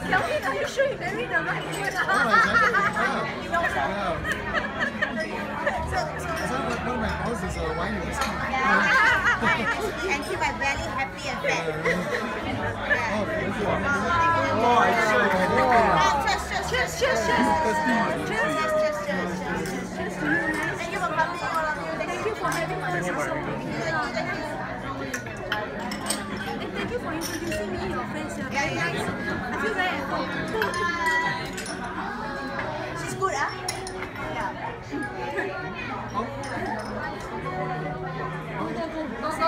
Kelvin, are you sure you married the right woman? You know so. One of my house is a wine whiskey. And keep my belly happy and fat. Oh, I see. Cheers. Cheers to you, man. Thank you for coming. Thank you for having us also. And thank you for introducing me your friends. Very nice. I feel very at home. She's good, huh? Yeah.